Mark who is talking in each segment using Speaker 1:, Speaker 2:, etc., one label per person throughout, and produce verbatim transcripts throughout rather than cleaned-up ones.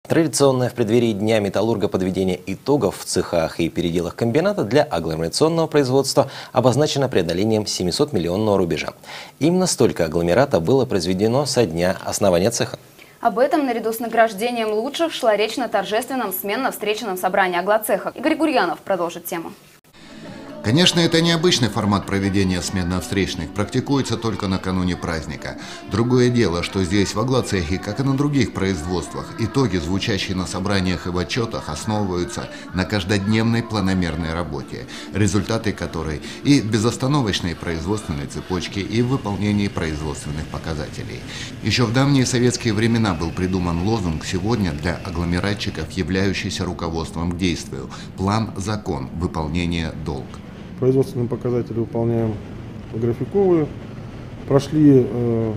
Speaker 1: Традиционное в преддверии Дня металлурга подведение итогов в цехах и переделах комбината для агломерационного производства обозначено преодолением семисотмиллионного рубежа. Именно столько агломерата было произведено со дня основания цеха.
Speaker 2: Об этом наряду с награждением лучших шла речь на торжественном сменно-встреченном собрании аглоцеха. Игорь Гурьянов продолжит тему.
Speaker 3: Конечно, это необычный формат проведения сменно-встречных, практикуется только накануне праздника. Другое дело, что здесь, в аглоцехе, как и на других производствах, итоги, звучащие на собраниях и в отчетах, основываются на каждодневной планомерной работе, результаты которой и в безостановочной производственной цепочке, и в выполнении производственных показателей. Еще в давние советские времена был придуман лозунг сегодня для агломератчиков, являющийся руководством к действию: план-закон, выполнение долг.
Speaker 4: Производственные показатели выполняем графиковые. Прошли э,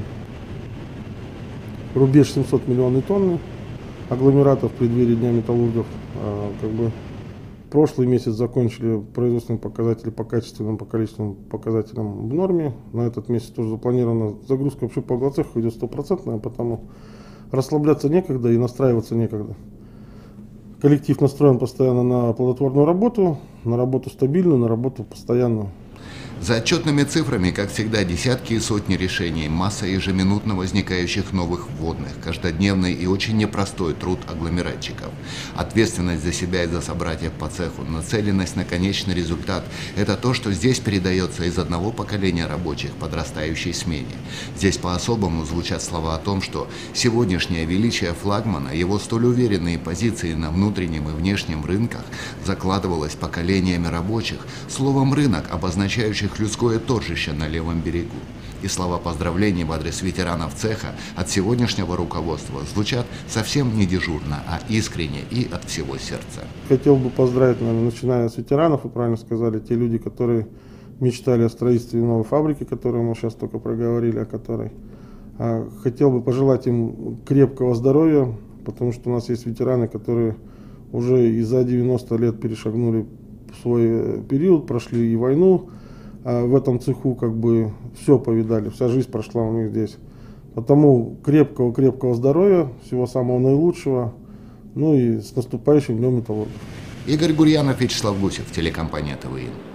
Speaker 4: рубеж семьсот миллионов тонн агломератов в преддверии Дня металлургов. Э, как бы прошлый месяц закончили производственные показатели по качественным, по количественным показателям в норме. На этот месяц тоже запланирована загрузка вообще по аглоцеху идет стопроцентная, потому расслабляться некогда и настраиваться некогда. Коллектив настроен постоянно на плодотворную работу, на работу стабильную, на работу постоянную.
Speaker 3: За отчетными цифрами, как всегда, десятки и сотни решений, масса ежеминутно возникающих новых вводных, каждодневный и очень непростой труд агломератчиков. Ответственность за себя и за собратьев по цеху, нацеленность на конечный результат – это то, что здесь передается из одного поколения рабочих подрастающей смене. Здесь по-особому звучат слова о том, что сегодняшнее величие флагмана, его столь уверенные позиции на внутреннем и внешнем рынках закладывалось поколениями рабочих, словом «рынок», обозначающих людское торжище на левом берегу. И слова поздравлений в адрес ветеранов цеха от сегодняшнего руководства звучат совсем не дежурно, а искренне и от всего сердца.
Speaker 4: Хотел бы поздравить, наверное, начиная с ветеранов, вы правильно сказали, те люди, которые мечтали о строительстве новой фабрики, которую мы сейчас только проговорили, о которой. Хотел бы пожелать им крепкого здоровья, потому что у нас есть ветераны, которые уже и за девяносто лет перешагнули свой период, прошли и войну. В этом цеху как бы все повидали, вся жизнь прошла у них здесь. Потому крепкого-крепкого здоровья, всего самого наилучшего, ну и с наступающим Днем металлургов.
Speaker 3: Игорь Гурьянов, Вячеслав Гусев, телекомпания ТВИ.